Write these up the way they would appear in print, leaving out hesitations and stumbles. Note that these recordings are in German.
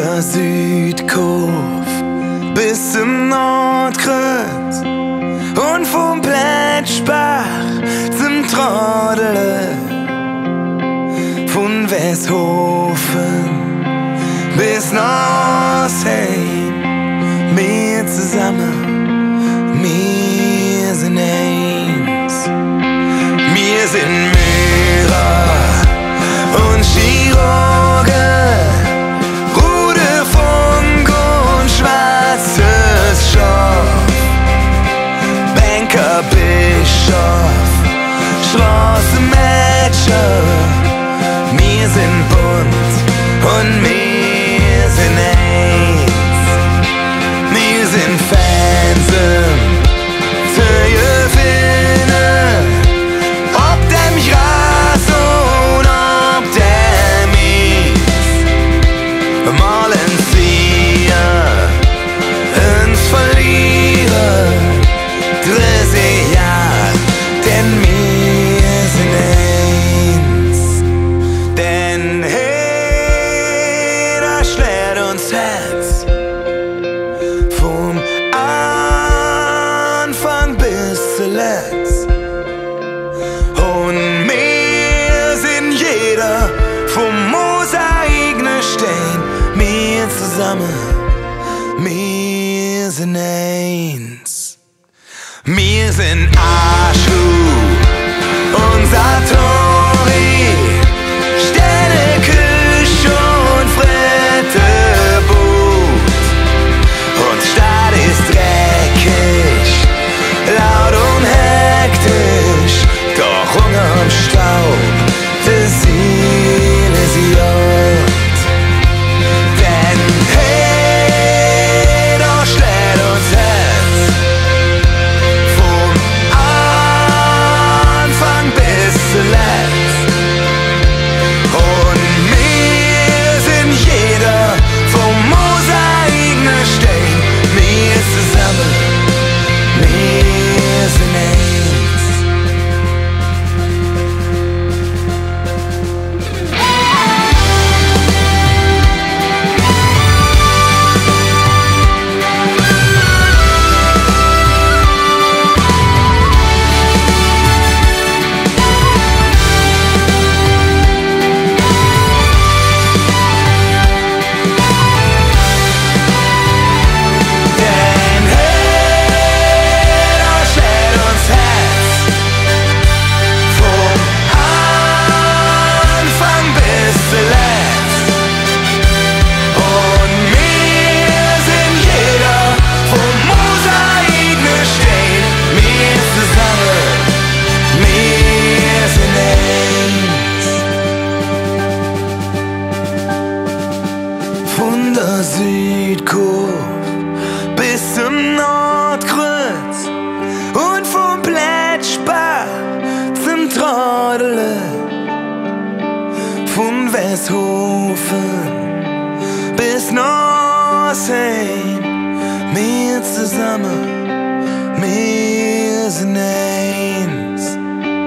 der Südkurve bis zum Nordkreuz und vom Plätschbach zum Trodele, von Westhofen bis nach Ostheim, wir zusammen, wir sind eins. Wir sind Maurer und Chirurgen, Ruderfunk und schwarzes Schaf, Banker, Bischof, Straßenmädchen. Wir sind bunt und wir sind eins. Wir sind Fans für Gewinnen, ob dem Gras und ob dem Mies. Malen wir uns verlieren, 30 Jahre, denn wir sind eins. Denn hey, da schlägt uns Herz vom Anfang bis zuletzt. Und wir sind jeder vom Mosaik ne Stein. Wir zusammen, wir sind eins. Wir sind Aschhu und Satori, Sterneküche und Frittebrot. Und Stadt ist dreckig, laut und hektisch, doch unterm Staub des Seele sie jod. Denn hey, da schlägt uns Herz vom Anfang bis zuletzt. Und wir sind jeder vom Mosaik ne Stein. Wir zusammen, wir sind eins. Denn hey, da schlägt uns Herz vom Anfang bis zuletzt. Und wir sind jeder vom Mosaik ne Stein. Wir zusammen, wir sind eins. Von der Südkurve bis zum Nordkreuz und vom Plätschbach zum Trodele, von Westhofen bis nach Ostheim, wir zusammen, wir sind eins.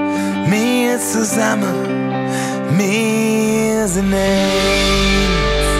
Wir zusammen, wir sind eins.